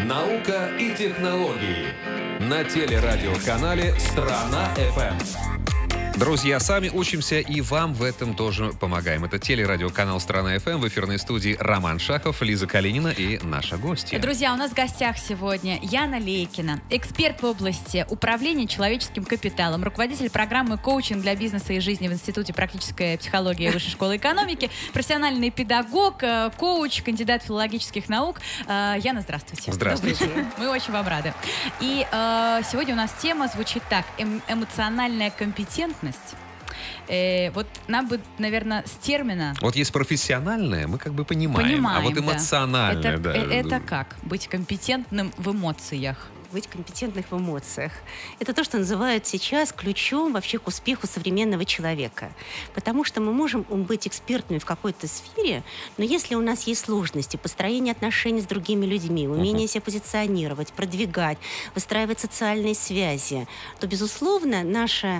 Наука и технологии на телерадиоканале «Страна.ФМ». Друзья, сами учимся и вам в этом тоже помогаем. Это телерадиоканал «Страна.ФМ». В эфирной студии Роман Шахов, Лиза Калинина и наша гостья. Друзья, у нас в гостях сегодня Яна Лейкина, эксперт в области управления человеческим капиталом, руководитель программы «Коучинг для бизнеса и жизни» в Институте практической психологии Высшей школы экономики, профессиональный педагог, коуч, кандидат филологических наук. Яна, здравствуйте. Здравствуйте. Мы очень вам рады. И сегодня у нас тема звучит так: эмоциональная компетентность. Вот нам бы, наверное, с термина... Вот есть профессиональное, мы как бы понимаем, а вот эмоциональное... Это как? Быть компетентным в эмоциях? Быть компетентным в эмоциях. Это то, что называют сейчас ключом вообще к успеху современного человека. Потому что мы можем быть экспертными в какой-то сфере, но если у нас есть сложности, построение отношений с другими людьми, умение себя позиционировать, продвигать, выстраивать социальные связи, то, безусловно, наша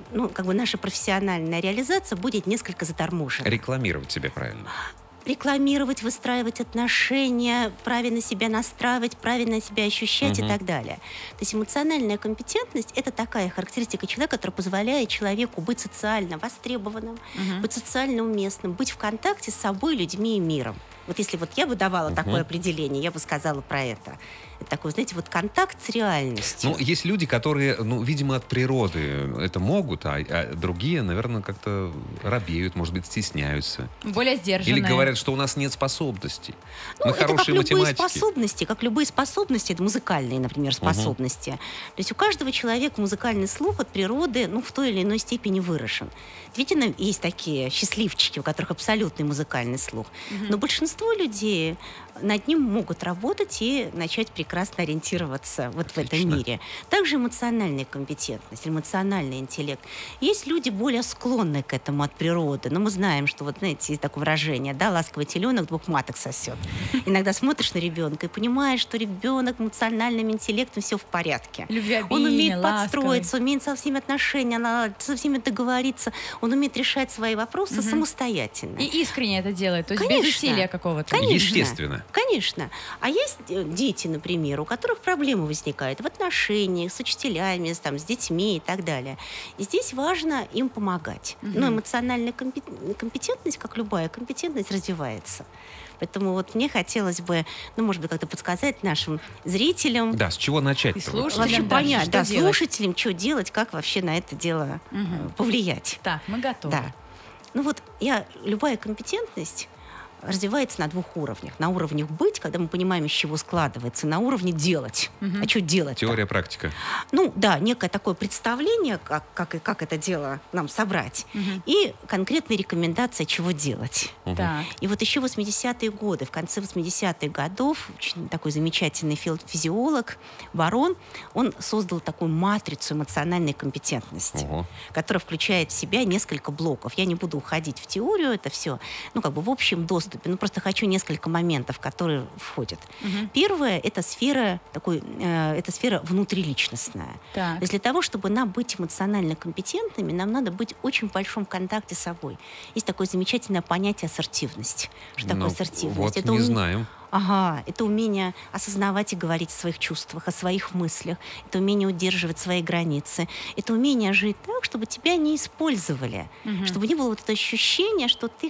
профессиональная реализация будет несколько заторможена. Рекламировать себя правильно. Рекламировать, выстраивать отношения, правильно себя настраивать, правильно себя ощущать и так далее. То есть эмоциональная компетентность – это такая характеристика человека, которая позволяет человеку быть социально востребованным, быть социально уместным, быть в контакте с собой, людьми и миром. Вот если вот я бы давала такое определение, я бы сказала про это. Это такой, знаете, вот контакт с реальностью. Ну, есть люди, которые, видимо, от природы это могут, а другие, наверное, как-то робеют, может быть, стесняются. Более сдержанные. Или говорят, что у нас нет способностей. Мы это хорошие математики. Как любые способности, это музыкальные, например, способности. То есть у каждого человека музыкальный слух от природы, в той или иной степени выражен. Видите, есть такие счастливчики, у которых абсолютный музыкальный слух. Но большинство людей над ним могут работать и начать прекрасно ориентироваться вот в этом мире. Также эмоциональная компетентность, эмоциональный интеллект. Есть люди более склонные к этому от природы. Но мы знаем, что, вот знаете, есть такое выражение, да, ласковый теленок двух маток сосет. Иногда смотришь на ребенка и понимаешь, что ребенок эмоциональным интеллектом все в порядке. Он умеет подстроиться, умеет со всеми отношения наладить, со всеми договориться. Он умеет решать свои вопросы самостоятельно. И искренне это делает, то есть без усилия какого-то. Естественно. Конечно. А есть дети, например, у которых проблемы возникают в отношениях с учителями, с детьми и так далее. И здесь важно им помогать. Но эмоциональная компетентность, как любая компетентность, развивается. Поэтому вот мне хотелось бы, может быть, как-то подсказать нашим зрителям. Да, с чего начать? И слушателям вообще понять, что делать. слушателям, что делать, как вообще на это дело повлиять. Так, мы готовы. Да. Любая компетентность развивается на двух уровнях. На уровне быть, когда мы понимаем, из чего складывается, на уровне делать. А что делать? Теория, практика. Некое такое представление, как это дело нам собрать, и конкретные рекомендации, чего делать. И вот еще в 80-е годы, в конце 80-х годов, очень такой замечательный физиолог Барон, он создал такую матрицу эмоциональной компетентности, которая включает в себя несколько блоков. Я не буду уходить в теорию, это все, в общем доступе. Просто хочу несколько моментов, которые входят. Первое – это сфера внутриличностная. То есть для того, чтобы нам быть эмоционально компетентными, нам надо быть очень в большом контакте с собой. Есть такое замечательное понятие ассертивность. Что такое ассертивность? Вот не знаем. Это умение осознавать и говорить о своих чувствах, о своих мыслях. Это умение удерживать свои границы. Это умение жить так, чтобы тебя не использовали. Чтобы не было вот это ощущение, что ты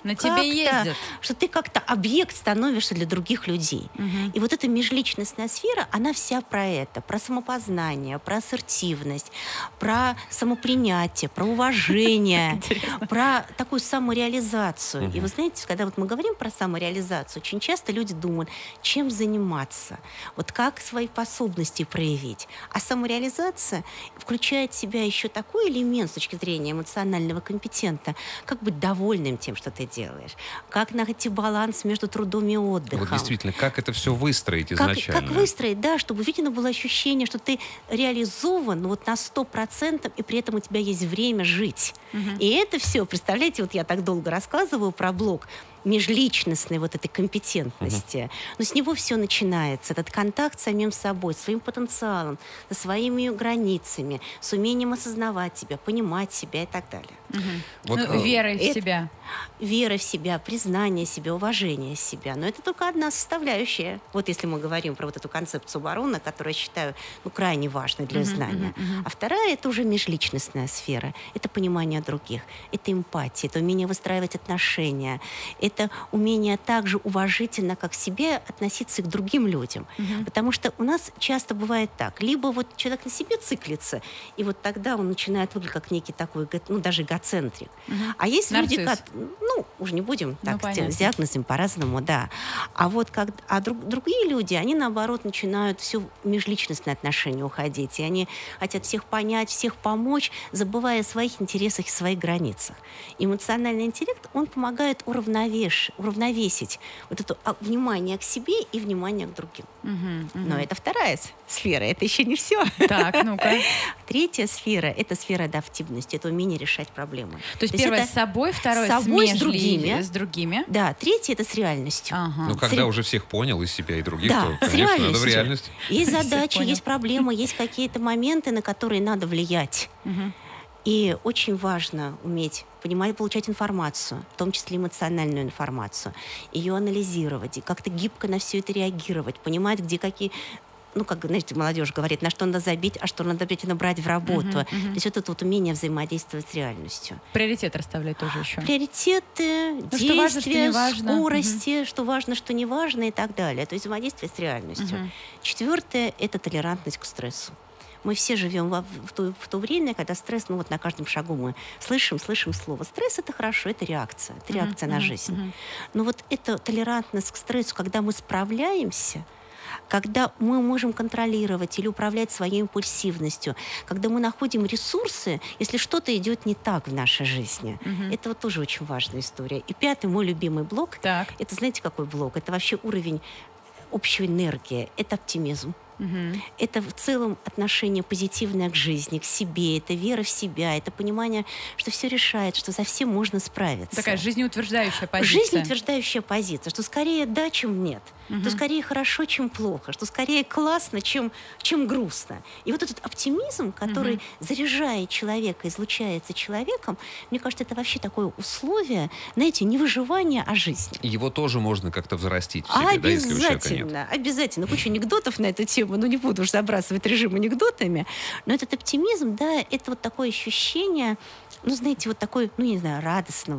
как-то объект становишься для других людей. И вот эта межличностная сфера, она вся про это. Про самопознание, про ассертивность, про самопринятие, про уважение, про такую самореализацию. И вы знаете, когда мы говорим про самореализацию, очень часто люди думают, чем заниматься, как свои способности проявить. А самореализация включает в себя еще такой элемент с точки зрения эмоционального компетента, как быть довольным тем, что ты делаешь, как найти баланс между трудом и отдыхом. Вот действительно, как это все выстроить изначально? Как выстроить, да, чтобы видно было ощущение, что ты реализован на 100%, и при этом у тебя есть время жить. И это все, представляете, я так долго рассказываю про блок межличностной вот этой компетентности. Но с него все начинается. Этот контакт с самим собой, своим потенциалом, со своими границами, с умением осознавать себя, понимать себя и так далее. Вот, Верой в себя. Вера в себя, признание себя, уважение себя. Но это только одна составляющая. Вот если мы говорим про вот эту концепцию Барона, которую я считаю крайне важной для знания. А вторая — это уже межличностная сфера. Это понимание других, это эмпатия, это умение выстраивать отношения, это умение также уважительно, как к себе, относиться к другим людям. Потому что у нас часто бывает так. Либо вот человек на себе циклится, и вот тогда он начинает выглядеть как некий такой, даже эгоцентрик. А есть люди, уже не будем так с диагнозом по-разному, да. А вот другие люди, они наоборот начинают все в межличностные отношения уходить, и они хотят всех понять, всех помочь, забывая о своих интересах и своих границах. Эмоциональный интеллект, он помогает уравновесить вот это внимание к себе и внимание к другим. Но это вторая сфера, это еще не все. Так, ну-ка. Третья сфера — это сфера адаптивности, это умение решать проблемы. То есть первое с собой, второе с другими. Да, третье — это с реальностью. Ну, когда уже всех понял, и себя, и других, то, конечно, надо в реальность. Есть задачи, есть проблемы, есть какие-то моменты, на которые надо влиять. И очень важно уметь понимать, получать информацию, в том числе эмоциональную информацию, ее анализировать, и как-то гибко на все это реагировать, понимать, где какие... как, знаете, молодежь говорит, на что надо забить, а что надо набрать в работу. То есть вот это вот умение взаимодействовать с реальностью. Приоритет расставлять тоже еще. Приоритеты, действия, скорости, что важно, что не важно и так далее. То есть взаимодействие с реальностью. Четвертое — это толерантность к стрессу. Мы все живем в то время, когда стресс, на каждом шагу мы слышим слово. Стресс — это хорошо, это реакция на жизнь. Но вот эта толерантность к стрессу, когда мы справляемся, когда мы можем контролировать или управлять своей импульсивностью, когда мы находим ресурсы, если что-то идет не так в нашей жизни. Это вот тоже очень важная история. И пятый, мой любимый блок, это, знаете, какой блок? Это вообще уровень общей энергии, это оптимизм. Это в целом отношение позитивное к жизни, к себе, это вера в себя, это понимание, что все решает, что со всем можно справиться. Такая жизнеутверждающая позиция. Жизнеутверждающая позиция, что скорее да, чем нет, что скорее хорошо, чем плохо, что скорее классно, чем грустно. И вот этот оптимизм, который заряжает человека, излучается человеком, мне кажется, это вообще такое условие, знаете, не выживания, а жизни. Его тоже можно как-то взрастить в себе, да, если у человека нет. Обязательно. Куча анекдотов на эту тему, не буду уж забрасывать режим анекдотами, но этот оптимизм, да, это вот такое ощущение, знаете, вот такой, не знаю, радостного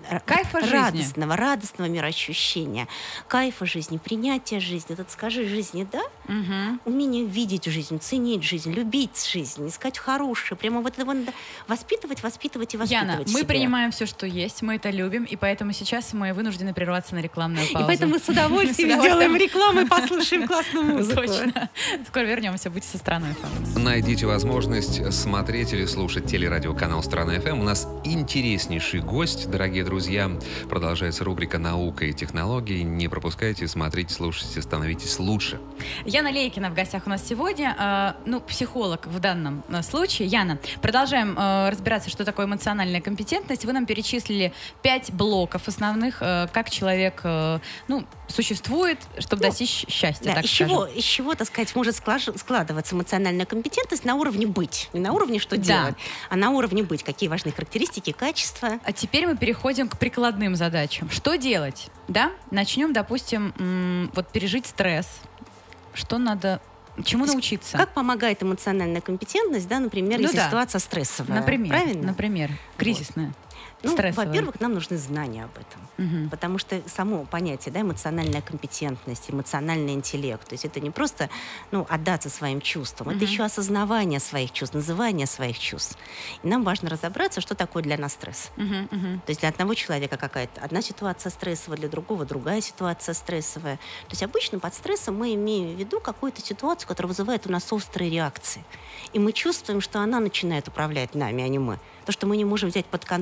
мироощущения, кайфа жизни, принятия жизни. Вот скажи жизни «да», умение видеть жизнь, ценить жизнь, любить жизнь, искать хорошее, прямо вот это воспитывать и воспитывать Яна, себя. Мы принимаем все, что есть, мы это любим, и поэтому сейчас мы вынуждены прерваться на рекламную паузу. И поэтому мы с удовольствием сделаем рекламу и послушаем классную музыку. Точно. Скоро вернемся, будьте со Страной ФМ. Найдите возможность смотреть или слушать телерадиоканал Страна ФМ. У нас интереснейший гость, дорогие друзья. Продолжается рубрика «Наука и технологии». Не пропускайте, смотрите, слушайте, становитесь лучше. Яна Лейкина в гостях у нас сегодня. Психолог в данном случае. Яна, продолжаем разбираться, что такое эмоциональная компетентность. Вы нам перечислили 5 блоков основных, как человек существует, чтобы достичь счастья, так скажем. Из чего, так сказать, может складываться эмоциональная компетентность на уровне быть. Не на уровне что делать, а на уровне быть. Какие важны характеристики, качества. А теперь мы переходим к прикладным задачам. Что делать? Да? Начнем, допустим, пережить стресс. Что надо... Чему научиться? Как помогает эмоциональная компетентность, да, например, если ситуация стрессовая? Например, кризисная. Во-первых, нам нужны знания об этом. Потому что само понятие, эмоциональная компетентность, эмоциональный интеллект, то есть это не просто отдаться своим чувствам, это еще осознавание своих чувств, называние своих чувств. И нам важно разобраться, что такое для нас стресс. То есть для одного человека какая-то одна ситуация стрессовая, для другого другая ситуация стрессовая. То есть обычно под стрессом мы имеем в виду какую-то ситуацию, которая вызывает у нас острые реакции. И мы чувствуем, что она начинает управлять нами, а не мы. То, что мы не можем взять под контроль, то, чего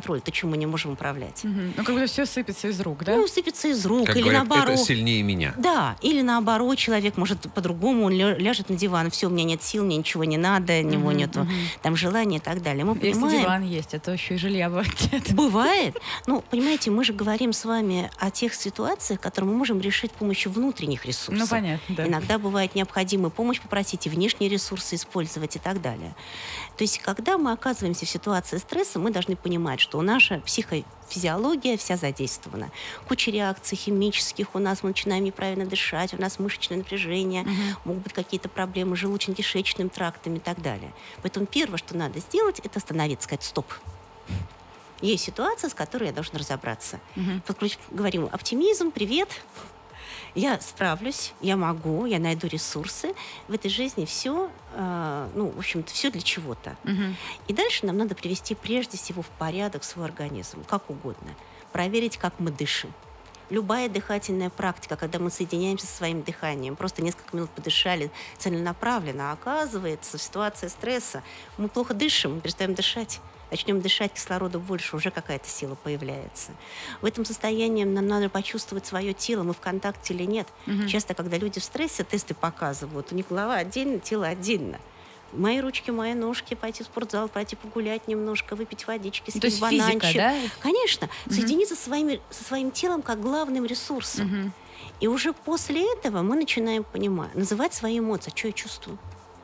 чем мы не можем управлять. Ну, как будто все сыпется из рук, да? Ну, сыпется из рук. Как или говорят, наоборот. это сильнее меня. Да, или наоборот, человек может по-другому, он ляжет на диван, все, у меня нет сил, мне ничего не надо, у него нету там желания и так далее. Мы Если понимаем, диван есть, а то еще и жилья бывает. бывает. Ну, понимаете, мы же говорим с вами о тех ситуациях, которые мы можем решить с помощью внутренних ресурсов. Ну, понятно, да. Иногда бывает необходимо помощь попросить и внешние ресурсы использовать и так далее. То есть, когда мы оказываемся в ситуации стресса, мы должны понимать, что наша психофизиология вся задействована. Куча реакций химических, у нас мы начинаем неправильно дышать, у нас мышечное напряжение, могут быть какие-то проблемы с желудочно-кишечным трактом и так далее. Поэтому первое, что надо сделать, это остановиться, сказать «стоп». Есть ситуация, с которой я должна разобраться. Говорим «оптимизм, привет». Я справлюсь, я могу, я найду ресурсы. В этой жизни все, в общем-то, все для чего-то. И дальше нам надо привести прежде всего в порядок свой организм, как угодно. Проверить, как мы дышим. Любая дыхательная практика, когда мы соединяемся со своим дыханием, просто несколько минут подышали целенаправленно, а оказывается, в ситуации стресса мы плохо дышим, мы перестаем дышать. Начнем дышать, кислорода больше, уже какая-то сила появляется. В этом состоянии нам надо почувствовать свое тело, мы в контакте или нет. Часто, когда люди в стрессе, тесты показывают, у них голова отдельно, тело отдельно. Мои ручки, мои ножки, пойти в спортзал, пойти погулять немножко, выпить водички, съесть бананчик. Физика, да? Конечно. Соединиться со своим телом как главным ресурсом. И уже после этого мы начинаем понимать, называть свои эмоции. Что я чувствую?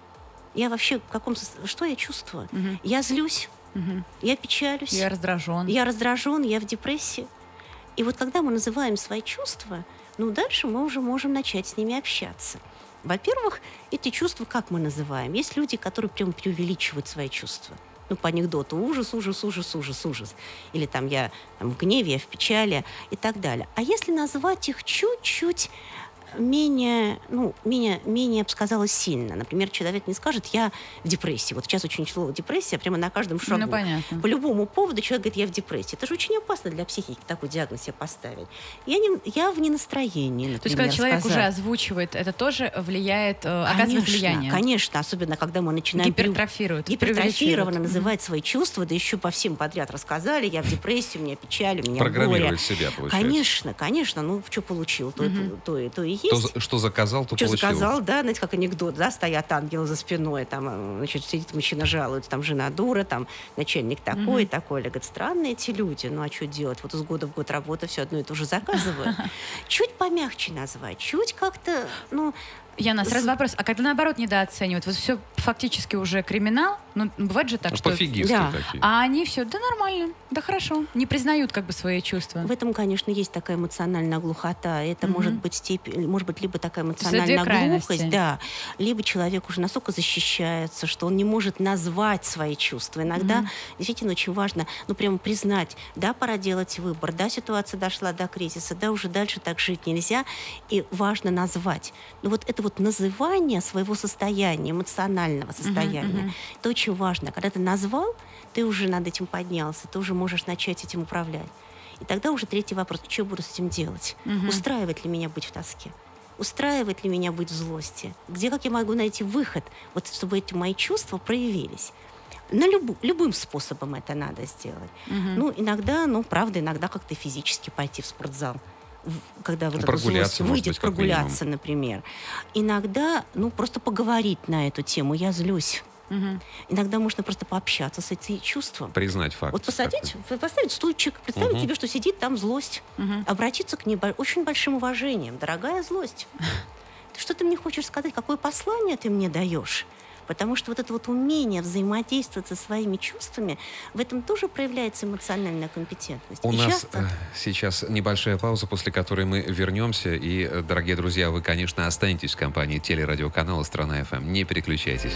Я вообще что я чувствую? Я злюсь. Я печалюсь. Я раздражен. Я в депрессии. И вот когда мы называем свои чувства, дальше мы уже можем начать с ними общаться. Во-первых, эти чувства как мы называем? Есть люди, которые прям преувеличивают свои чувства. По анекдоту ужас, ужас, ужас, ужас, ужас. Или я в гневе, я в печали и так далее. А если назвать их чуть-чуть менее, я бы сказала, сильно. Например, человек не скажет, я в депрессии. Вот сейчас очень слово депрессия прямо на каждом шагу. Понятно. По любому поводу человек говорит, я в депрессии. Это же очень опасно для психики такой диагноз себе поставить. Я в ненастроении, например. То есть, когда человек уже озвучивает, это тоже влияет, оказывает влияние? Конечно, особенно когда мы начинаем гипертрофированно называть свои чувства, да еще по всем подряд рассказали, я в депрессии, у меня печаль, у меня горе. Программировать себя, получается. Конечно. Что получил, то и есть. Что заказал, то получил. Что заказал, да, знаете, как анекдот, да, стоят ангелы за спиной, сидит мужчина, жалуется, жена дура, начальник такой. Говорит, странные эти люди, а что делать? Вот из года в год работа, все одно и то же заказывают. Чуть помягче назвать, чуть как-то, Яна, сразу вопрос. А когда, наоборот, недооценивают? Вот все фактически уже криминал, бывает же так, что... Пофигисты такие. А они все, да нормально, да хорошо. Не признают свои чувства. В этом, конечно, есть такая эмоциональная глухота. Это может быть либо такая эмоциональная глухость, да, либо человек уже настолько защищается, что он не может назвать свои чувства. Иногда действительно очень важно, прямо признать, да, пора делать выбор, да, ситуация дошла до кризиса, да, уже дальше так жить нельзя, и важно назвать. Это называние своего состояния, эмоционального состояния, это очень важно. Когда ты назвал, ты уже над этим поднялся, ты уже можешь начать этим управлять. И тогда уже третий вопрос, что я буду с этим делать? Устраивает ли меня быть в тоске? Устраивает ли меня быть в злости? Как я могу найти выход, чтобы эти мои чувства проявились? Любым способом это надо сделать. Иногда, правда, иногда как-то физически пойти в спортзал. Когда прогуляться, выйдет, прогуляться, например. Иногда, просто поговорить на эту тему. Я злюсь. Иногда можно просто пообщаться с этим чувством. Признать факт. Поставить стульчик, представить себе, что сидит там злость. Обратиться к ней очень большим уважением. Дорогая злость, что ты мне хочешь сказать? Какое послание ты мне даешь? Потому что это умение взаимодействовать со своими чувствами, в этом тоже проявляется эмоциональная компетентность. У нас сейчас небольшая пауза, после которой мы вернемся. И, дорогие друзья, вы, конечно, останетесь в компании телерадиоканала «Страна ФМ». Не переключайтесь.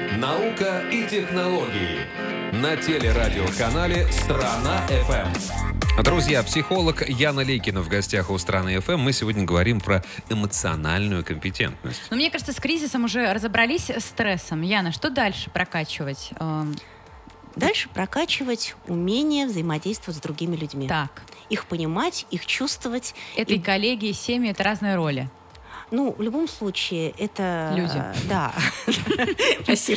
Наука и технологии на телерадиоканале «Страна ФМ». Друзья, психолог Яна Лейкина в гостях у «Страны ФМ». Мы сегодня говорим про эмоциональную компетентность. Мне кажется, с кризисом уже разобрались, с стрессом. Яна, что дальше прокачивать? Дальше прокачивать умение взаимодействовать с другими людьми. Так. Их понимать, их чувствовать. Это и коллеги, и семьи, это разные роли. Ну, в любом случае, это... Люди. Да. Спасибо.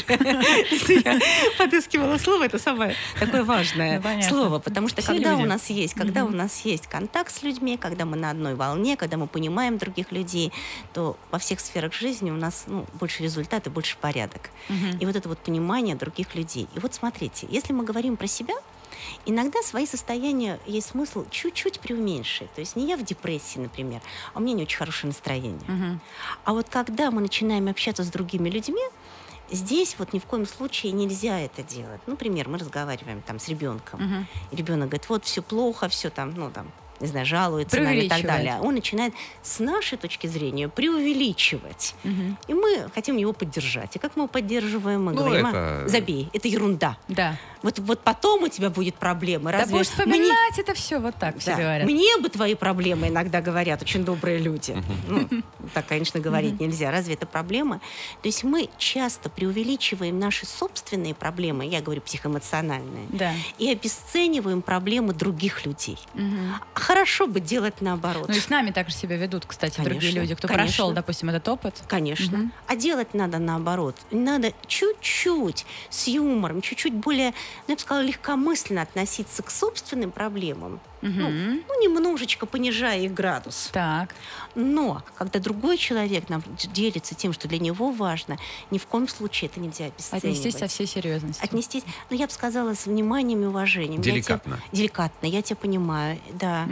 Я подыскивала слово, это самое такое важное слово, потому что когда у нас есть контакт с людьми, когда мы на одной волне, когда мы понимаем других людей, то во всех сферах жизни у нас больше результат и больше порядок. И вот это вот понимание других людей. И вот смотрите, если мы говорим про себя, иногда свои состояния есть смысл чуть-чуть преуменьшить. То есть не я в депрессии, например, а у меня не очень хорошее настроение. А вот когда мы начинаем общаться с другими людьми, здесь вот ни в коем случае нельзя это делать. Например, мы разговариваем там с ребенком. Ребенок говорит, вот все плохо, все там, не знаю, жалуется нам и так далее. Он начинает с нашей точки зрения преувеличивать. И мы хотим его поддержать. И как мы его поддерживаем? Мы говорим, забей, это ерунда. Да. Вот потом у тебя будет проблема. Да будешь вспоминать это все, вот так все говорят. Мне бы твои проблемы иногда говорят очень добрые люди. Так, конечно, говорить нельзя. Разве это проблема? То есть мы часто преувеличиваем наши собственные проблемы, я говорю психоэмоциональные, и обесцениваем проблемы других людей. Хорошо бы делать наоборот. Ну и с нами также себя ведут, кстати, другие люди, кто прошел, допустим, этот опыт. Конечно. А делать надо наоборот. Надо чуть-чуть с юмором, чуть-чуть более, я бы сказала, легкомысленно относиться к собственным проблемам. Немножечко понижая их градус. Так. Но когда другой человек нам делится тем, что для него важно, ни в коем случае это нельзя обесценивать. Отнестись со всей серьезностью. Отнестись, я бы сказала, с вниманием и уважением. Деликатно. Деликатно, я тебя понимаю, да.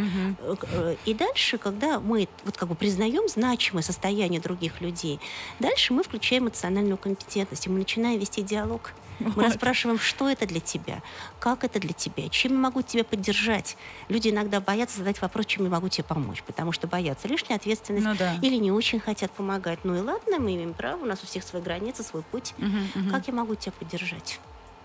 И дальше, когда мы признаем значимое состояние других людей, дальше мы включаем эмоциональную компетентность, и мы начинаем вести диалог. Мы расспрашиваем, что это для тебя, как это для тебя, чем я могу тебя поддержать. Люди иногда боятся задать вопрос, чем я могу тебе помочь, потому что боятся лишней ответственности или не очень хотят помогать. Ну и ладно, мы имеем право, у нас у всех свои границы, свой путь. Как я могу тебя поддержать?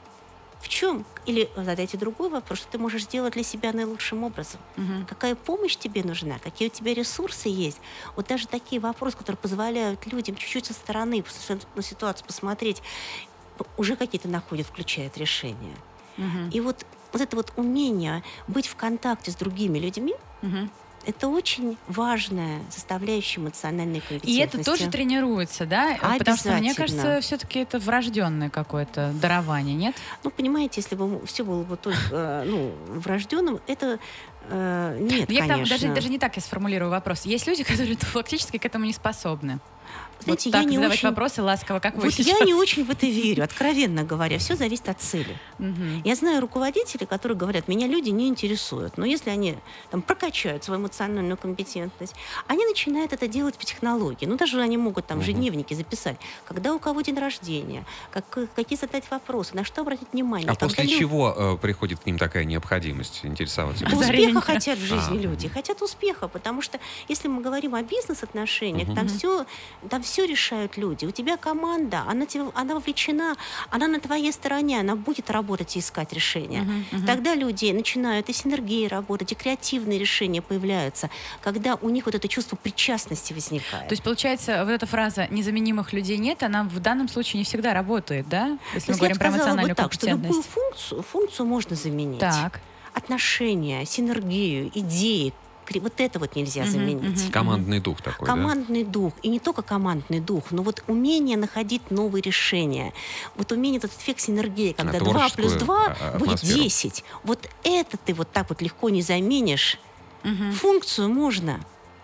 В чем? Или задайте другой вопрос, что ты можешь сделать для себя наилучшим образом. Какая помощь тебе нужна? Какие у тебя ресурсы есть? Вот даже такие вопросы, которые позволяют людям чуть-чуть со стороны на ситуацию посмотреть, уже какие-то находят, включают решения. И вот это вот умение быть в контакте с другими людьми, это очень важная составляющая эмоциональной компетентности. И это тоже тренируется, да? Потому что, мне кажется, все-таки это врожденное какое-то дарование, нет? Ну, понимаете, если бы все было бы только врожденным, это нет, конечно. Даже не так я сформулирую вопрос. Есть люди, которые фактически к этому не способны. Знаете, вот так я не задавать очень... вопросы ласково, как вы вот сейчас. Я не очень в это верю, откровенно говоря. Все зависит от цели. Я знаю руководителей, которые говорят, меня люди не интересуют. Но если они прокачают свою эмоциональную компетентность, они начинают это делать по технологии. Даже они могут в ежедневнике записать, когда у кого день рождения, какие задать вопросы, на что обратить внимание. А после чего приходит к ним такая необходимость интересоваться? Успеха хотят в жизни люди. Хотят успеха, потому что если мы говорим о бизнес-отношениях, там все решают люди. У тебя команда, она вовлечена, она на твоей стороне, она будет работать и искать решения. Тогда люди начинают и синергии работать, и креативные решения появляются, когда у них вот это чувство причастности возникает. То есть, получается, вот эта фраза «незаменимых людей нет», она в данном случае не всегда работает, да? Если мы говорим про эмоциональную компетентность. Что любую функцию можно заменить. Так. Отношения, синергию, идеи, вот это вот нельзя заменить. Командный дух такой, командный дух. И не только командный дух, но вот умение находить новые решения. Вот умение, этот эффект синергии, когда 2 плюс 2 будет 10. Вот это ты вот так вот легко не заменишь. Функцию можно.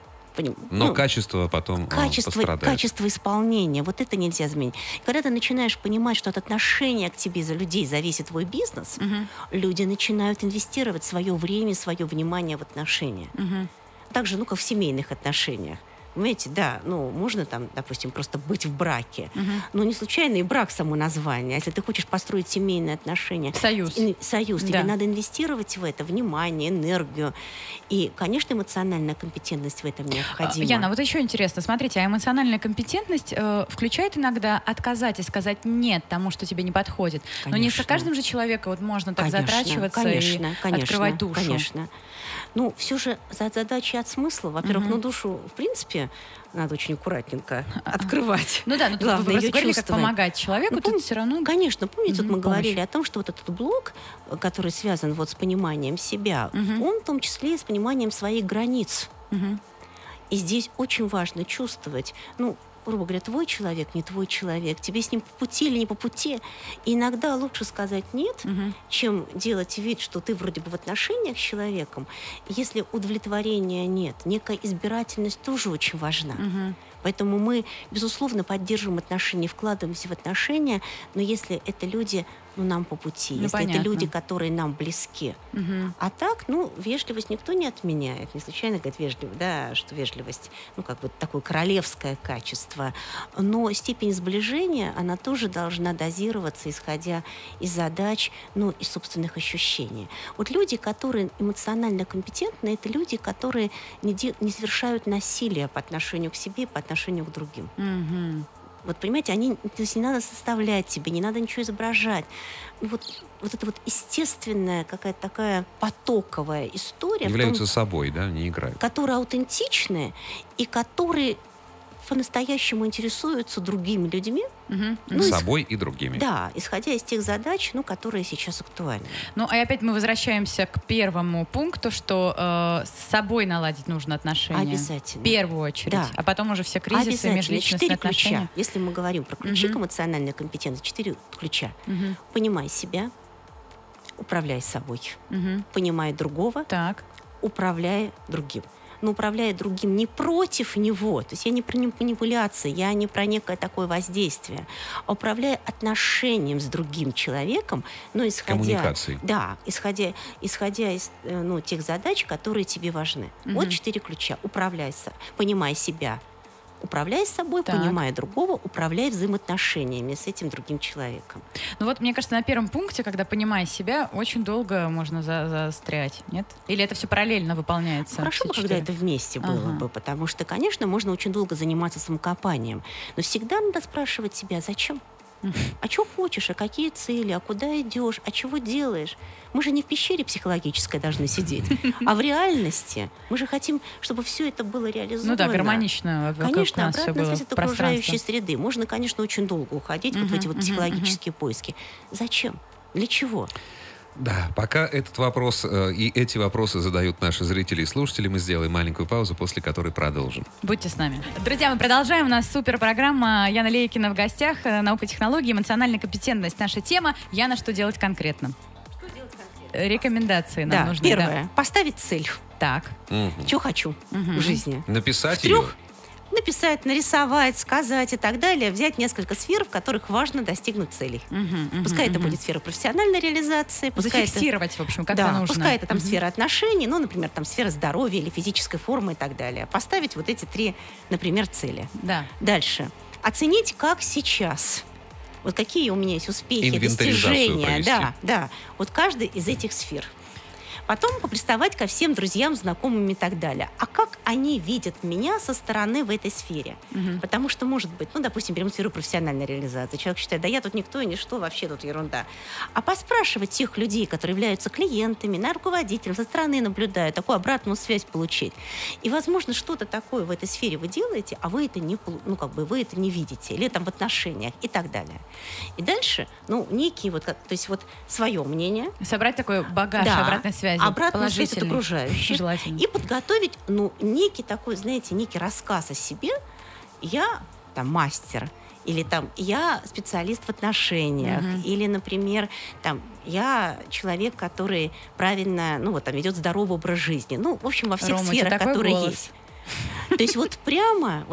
Но качество потом пострадает. Качество исполнения, вот это нельзя изменить. Когда ты начинаешь понимать, что от отношения к тебе за людей зависит твой бизнес, люди начинают инвестировать свое время, свое внимание в отношения. Также, как в семейных отношениях. Понимаете, да, можно допустим, просто быть в браке. Но не случайно и брак само название. Если ты хочешь построить семейные отношения... Союз. Тебе надо инвестировать в это внимание, энергию. И, конечно, эмоциональная компетентность в этом необходима. Яна, вот еще интересно. Смотрите, а эмоциональная компетентность включает иногда отказать и сказать «нет» тому, что тебе не подходит. Конечно. Но не со каждым же человеком можно так затрачиваться и открывать душу. Конечно. Все же задача от смысла. Во-первых, душу, в принципе, надо очень аккуратненько открывать. Тут вы просто говорили, как помогать человеку, тут все равно... Конечно, помните, тут мы говорили о том, что вот этот блок, который связан с пониманием себя, он в том числе и с пониманием своих границ. И здесь очень важно чувствовать, ну, грубо говоря, твой человек, не твой человек, тебе с ним по пути или не по пути. И иногда лучше сказать «нет», чем делать вид, что ты вроде бы в отношениях с человеком. Если удовлетворения нет, некая избирательность тоже очень важна. Поэтому мы, безусловно, поддерживаем отношения, вкладываемся в отношения, но если это люди, ну, нам по пути, если понятно. это люди, которые нам близки. А так, ну, вежливость никто не отменяет. Не случайно говорят вежливость, да, что вежливость, ну, как бы такое королевское качество. Но степень сближения, она тоже должна дозироваться, исходя из задач, ну, из собственных ощущений. Вот люди, которые эмоционально компетентны, это люди, которые не совершают насилие по отношению к себе, по отношению к другим. Вот, понимаете, то есть не надо составлять себе, не надо ничего изображать. Вот это вот естественная какая-то такая потоковая история. Являются собой, да, не играют. Которые аутентичны и которые по-настоящему интересуются другими людьми. Собой и другими. Да, исходя из тех задач, ну, которые сейчас актуальны. Ну, и опять мы возвращаемся к первому пункту, что с собой наладить нужно отношения. Обязательно. В первую очередь. Да. А потом уже все кризисы, межличностные 4 отношения. ключа. Если мы говорим про ключи к эмоциональной компетенции, 4 ключа. Понимай себя, управляй собой. Понимай другого, Так. управляй другим. Но управляя другим не против него, то есть я не про манипуляции, я не про некое такое воздействие, а управляя отношением с другим человеком, но исходя... Коммуникацией. Да, исходя из тех задач, которые тебе важны. Вот 4 ключа. Управляйся, понимай себя, управляй собой, Так. понимая другого, управляй взаимоотношениями с этим другим человеком. Ну вот, мне кажется, на первом пункте, когда понимая себя, очень долго можно застрять, нет? Или это все параллельно выполняется? Хорошо бы, все когда 4? это вместе было бы, потому что, конечно, можно очень долго заниматься самокопанием, но всегда надо спрашивать себя, зачем? А что хочешь, а какие цели, а куда идешь, а чего делаешь? Мы же не в пещере психологической должны сидеть, а в реальности. Мы же хотим, чтобы все это было реализовано. Ну да, гармонично вокруг Конечно, нас всё обратная было связь от пространство. окружающей среды. Можно, конечно, очень долго уходить вот в эти вот психологические поиски. Зачем? Для чего? Да, пока этот вопрос и эти вопросы задают наши зрители и слушатели, мы сделаем маленькую паузу, после которой продолжим. Будьте с нами. Друзья, мы продолжаем. У нас супер программа. Яна Лейкина в гостях. Наука и технологии, эмоциональная компетентность. Наша тема. Яна, что делать конкретно? Рекомендации нам нужны. Первое. Поставить цель. Так. Что хочу в жизни. Написать В 3 ее? написать, нарисовать, сказать и так далее, взять несколько сфер, в которых важно достигнуть целей. Пускай это будет сфера профессиональной реализации, пускай Зафиксировать, в общем, как да, это нужно. пускай это там сфера отношений, ну, например, там сфера здоровья или физической формы и так далее. Поставить вот эти 3, например, цели. Да. Дальше. Оценить, как сейчас. Вот какие у меня есть успехи, Инвентаризацию достижения. провести. Да. Вот каждый из этих сфер. Потом поприставать ко всем друзьям, знакомым и так далее. А как они видят меня со стороны в этой сфере? Потому что, может быть, ну, допустим, берем сферу профессиональной реализации. Человек считает, да я тут никто и ничто, вообще тут ерунда. А поспрашивать тех людей, которые являются клиентами, руководителем, со стороны наблюдая, такую обратную связь получить. И, возможно, что-то такое в этой сфере вы делаете, а вы это не, вы это не видите. Или там в отношениях и так далее. И дальше, ну, некие вот, то есть вот свое мнение. Собрать такой багаж обратной связи. Обратную связь от окружающих. Желательно. И подготовить, ну, некий такой, знаете, некий рассказ о себе. Я там мастер. Или там я специалист в отношениях. Или, например, там я человек, который правильно, ну, вот там ведет здоровый образ жизни. Ну, в общем, во всех Рома, сферах, которые голос. есть. То есть вот прямо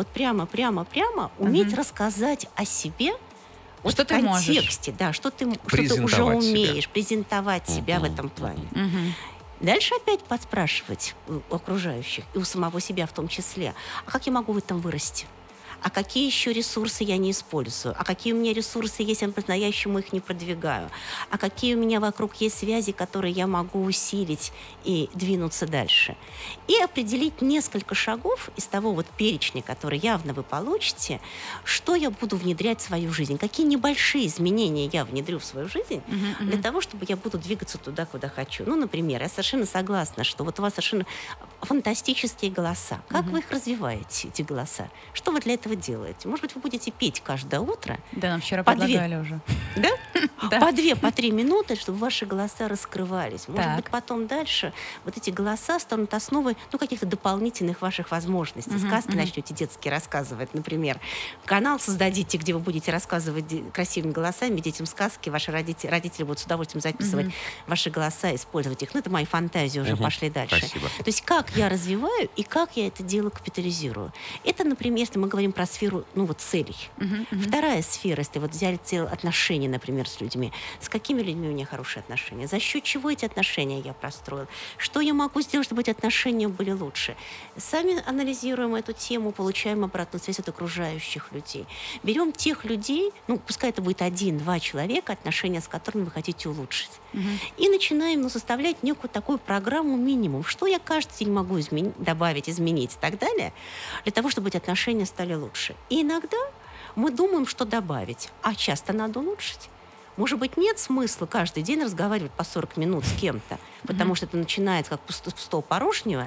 уметь рассказать о себе. Вот что в ты контексте, да, что ты уже умеешь, презентовать себя в этом плане. Дальше опять подспрашивать у окружающих и у самого себя в том числе, а как я могу в этом вырасти? А какие еще ресурсы я не использую? А какие у меня ресурсы есть, я по-настоящему их не продвигаю? А какие у меня вокруг есть связи, которые я могу усилить и двинуться дальше? И определить несколько шагов из того вот перечня, который явно вы получите, что я буду внедрять в свою жизнь, какие небольшие изменения я внедрю в свою жизнь для того, чтобы я буду двигаться туда, куда хочу. Ну, например, я совершенно согласна, что вот у вас совершенно фантастические голоса. Как вы их развиваете, эти голоса? Что вы для этого делаете? Может быть, вы будете петь каждое утро? Да, нам вчера по 2. предлагали уже. Да? Да. По 2, по 3 минуты, чтобы ваши голоса раскрывались. Может Так. быть, потом дальше вот эти голоса станут основой, ну, каких-то дополнительных ваших возможностей. Сказки начнете детские рассказывать, например. Канал создадите, где вы будете рассказывать красивыми голосами детям сказки. Ваши родители будут с удовольствием записывать ваши голоса, использовать их. Ну, это мои фантазии уже пошли дальше. Спасибо. То есть как я развиваю и как я это дело капитализирую. Это, например, если мы говорим про сферу, ну, вот целей. Вторая сфера, если вот взяли отношения, например, с людьми. С какими людьми у меня хорошие отношения? За счет чего эти отношения я простроил? Что я могу сделать, чтобы эти отношения были лучше? Сами анализируем эту тему, получаем обратную связь от окружающих людей. Берем тех людей, ну, пускай это будет 1-2 человека, отношения с которыми вы хотите улучшить. И начинаем, ну, составлять некую такую программу минимум. Что я каждый день могу добавить, изменить и так далее, для того, чтобы эти отношения стали лучше. И иногда мы думаем, что добавить, а часто надо улучшить. Может быть, нет смысла каждый день разговаривать по 40 минут с кем-то, потому что это начинается как пусто порожнего,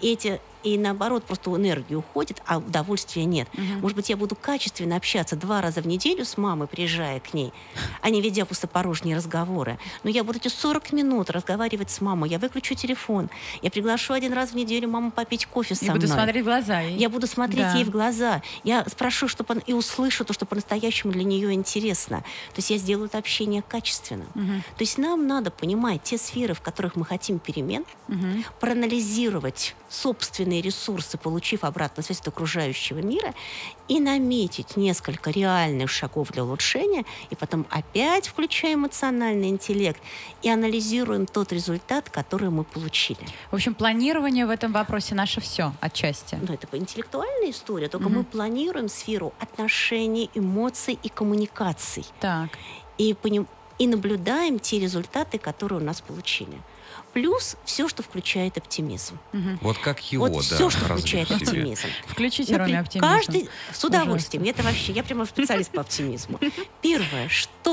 и наоборот, просто энергия уходит, а удовольствия нет. Может быть, я буду качественно общаться 2 раза в неделю с мамой, приезжая к ней, а не ведя пустопорожние разговоры. Но я буду эти 40 минут разговаривать с мамой, я выключу телефон, я приглашу 1 раз в неделю маму попить кофе со мной. Я буду смотреть в глаза ей. Я буду смотреть ей в глаза. Я спрошу, и услышу то, что по-настоящему для нее интересно. То есть я сделаю это общение качественным. То есть нам надо понимать те сферы, в которых мы хотим перемен, проанализировать собственные ресурсы, получив обратную связь от окружающего мира, и наметить несколько реальных шагов для улучшения, и потом опять включаем эмоциональный интеллект и анализируем тот результат, который мы получили. В общем, планирование в этом вопросе наше все отчасти. Ну, это интеллектуальная история, только мы планируем сферу отношений, эмоций и коммуникаций. Так. И наблюдаем те результаты, которые у нас получили. Плюс все, что включает оптимизм. Вот как его, вот все, что включает развить в себе. оптимизм. Включите, Роме, оптимизм. Каждый с удовольствием. Это вообще, я прямо специалист по оптимизму. Первое,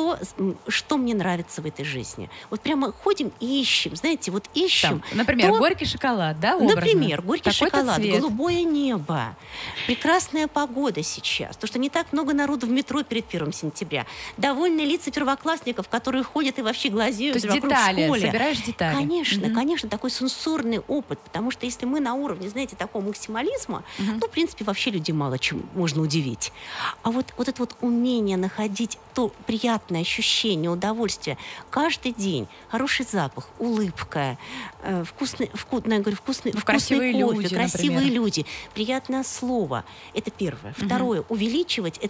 что мне нравится в этой жизни. Вот прямо ходим и ищем, знаете, вот ищем. Там, например, горький шоколад, да, образно? Например, горький Такой-то шоколад, цвет. голубое небо, прекрасная погода сейчас, то, что не так много народу в метро перед 1 сентября, довольные лица первоклассников, которые ходят и вообще глазеют То есть вокруг детали, школы. собираешь детали. Конечно, такой сенсорный опыт, потому что если мы на уровне, знаете, такого максимализма, ну, в принципе, вообще людей мало чем можно удивить. А вот это вот умение находить то приятное ощущение, удовольствие каждый день, хороший запах, улыбка, вкусный красивые кофе, люди, красивые например. люди, приятное слово. Это первое. Второе, увеличивать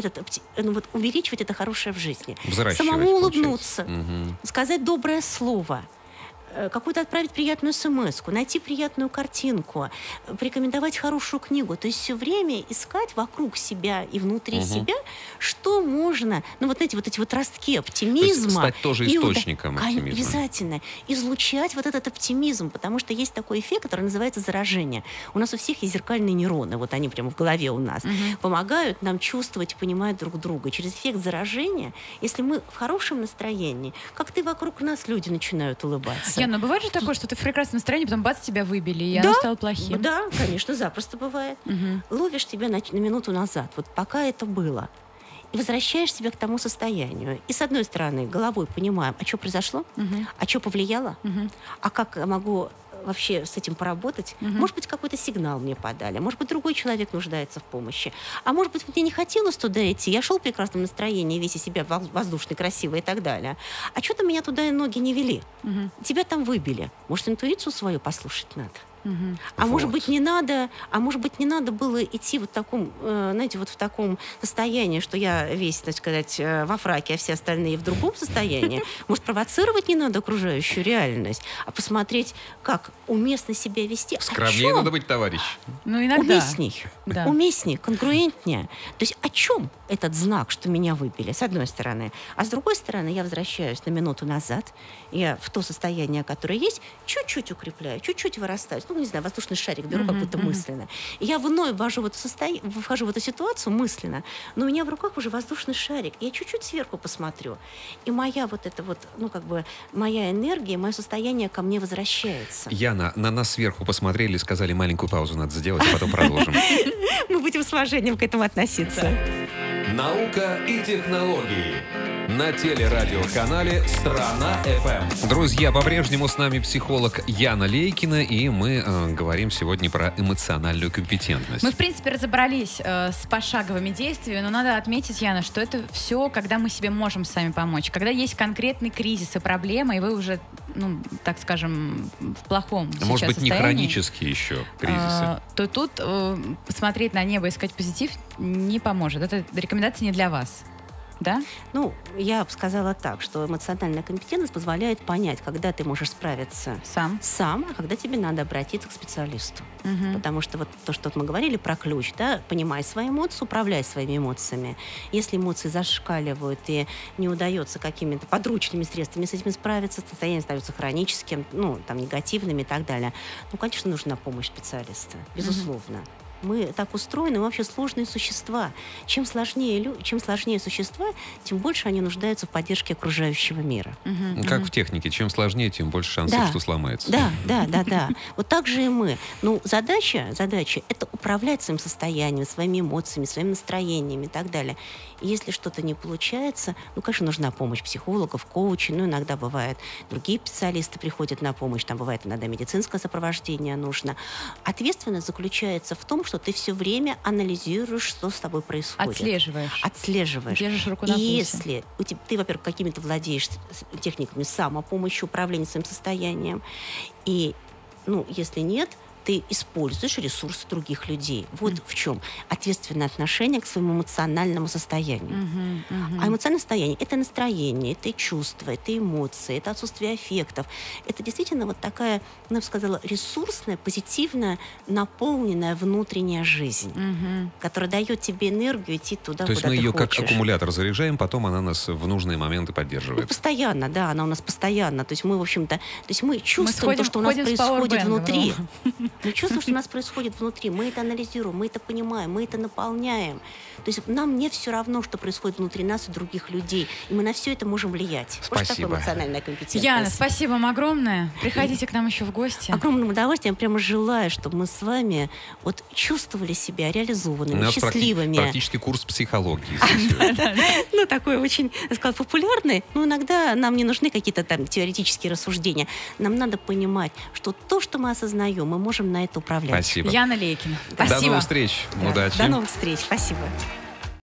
увеличивать это хорошее в жизни. Взращивать, Самому улыбнуться, получается. сказать доброе слово, какую-то отправить приятную смс-ку, найти приятную картинку, порекомендовать хорошую книгу. То есть все время искать вокруг себя и внутри себя, что можно, ну вот эти вот ростки оптимизма. То есть стать тоже источником оптимизма. Обязательно. Излучать вот этот оптимизм, потому что есть такой эффект, который называется заражение. У нас у всех есть зеркальные нейроны, вот они прямо в голове у нас, помогают нам чувствовать и понимать друг друга. И через эффект заражения, если мы в хорошем настроении, как-то вокруг нас люди начинают улыбаться. Ян, но бывает же такое, что ты в прекрасном настроении, потом бац, тебя выбили, и оно стало плохим. Да, конечно, запросто бывает. Ловишь тебя на минуту назад, вот пока это было, и возвращаешь себя к тому состоянию. И с одной стороны, головой понимаем, а что произошло, а что повлияло, а как я могу вообще с этим поработать. Может быть, какой-то сигнал мне подали, может быть, другой человек нуждается в помощи. А может быть, мне не хотелось туда идти, я шел в прекрасном настроении, весь из себя воздушный, красивый и так далее. А что-то меня туда и ноги не вели. Тебя там выбили. Может, интуицию свою послушать надо? А может быть, не надо, было идти вот в таком, знаете, вот в таком состоянии, что я весь, так сказать, во фраке, а все остальные в другом состоянии. Может, провоцировать не надо окружающую реальность, а посмотреть, как уместно себя вести. Скромнее надо быть, товарищ. Ну, иногда. Уместней, конгруентнее. То есть о чем этот знак, что меня выбили, с одной стороны. А с другой стороны, я возвращаюсь на минуту назад, я в то состояние, которое есть, чуть-чуть укрепляю, чуть-чуть вырастаю. Ну, не знаю, воздушный шарик беру какой-то мысленно. И я вновь вхожу в эту ситуацию мысленно, но у меня в руках уже воздушный шарик. И я чуть-чуть сверху посмотрю. И моя вот эта вот, ну, как бы, моя энергия, мое состояние ко мне возвращается. Яна, на нас сверху посмотрели, сказали, маленькую паузу надо сделать, а потом продолжим. Мы будем с уважением к этому относиться. Наука и технологии. на телерадиоканале «Страна.ФМ». Друзья, по-прежнему с нами психолог Яна Лейкина, и мы говорим сегодня про эмоциональную компетентность. Мы, в принципе, разобрались с пошаговыми действиями, но надо отметить, Яна, что это все, когда мы себе можем сами помочь. Когда есть конкретный кризис и проблема, и вы уже, ну, так скажем, в плохом сейчас Может быть, не состоянии, хронические еще кризисы. то тут смотреть на небо, искать позитив не поможет. Это рекомендация не для вас. Да? Ну, я бы сказала так, что эмоциональная компетентность позволяет понять, когда ты можешь справиться сам, а когда тебе надо обратиться к специалисту. Потому что вот то, что мы говорили про ключ, да, понимай свои эмоции, управляй своими эмоциями. Если эмоции зашкаливают и не удается какими-то подручными средствами с этим справиться, состояние становится хроническим, ну, там, негативным и так далее, ну, конечно, нужна помощь специалиста, безусловно. Мы так устроены, мы вообще сложные существа. Чем сложнее существа, тем больше они нуждаются в поддержке окружающего мира. Как в технике. Чем сложнее, тем больше шансов, что сломается. Да. Вот так же и мы. Ну, задача — это управлять своим состоянием, своими эмоциями, своими настроениями и так далее. И если что-то не получается, ну, конечно, нужна помощь психологов, коучей, ну, иногда бывает, другие специалисты приходят на помощь, там бывает иногда медицинское сопровождение нужно. Ответственность заключается в том, что ты все время анализируешь, что с тобой происходит. Отслеживаешь. Держишь руку на пульсе. И если ты, во-первых, какими-то владеешь техниками самопомощи, управления своим состоянием, и, ну, если нет, ты используешь ресурсы других людей. Вот в чем ответственное отношение к своему эмоциональному состоянию. А эмоциональное состояние — это настроение, это чувства, это эмоции, это отсутствие аффектов. Это действительно вот такая, я бы сказала, ресурсная, позитивная, наполненная внутренняя жизнь, которая дает тебе энергию идти туда, куда ты хочешь. То есть мы ее как аккумулятор заряжаем, потом она нас в нужные моменты поддерживает. Ну, постоянно, да, она у нас постоянно. То есть мы, в общем-то, мы чувствуем то, что у нас происходит внутри. Мы чувствуем, что у нас происходит внутри. Мы это анализируем, мы это понимаем, мы это наполняем. То есть нам не все равно, что происходит внутри нас и других людей. И мы на все это можем влиять. Спасибо. Вот такая эмоциональная компетентность. Яна, спасибо вам огромное. Приходите к нам еще в гости. Огромным удовольствием. Я прямо желаю, чтобы мы с вами вот чувствовали себя реализованными, счастливыми. Практически курс психологии. Ну, такой очень, я сказала, популярный. Но иногда нам не нужны какие-то там теоретические рассуждения. Нам надо понимать, что то, что мы осознаем, мы можем на это управлять. Спасибо. Яна Лейкина. Спасибо. До новых встреч. Удачи. До новых встреч. Спасибо.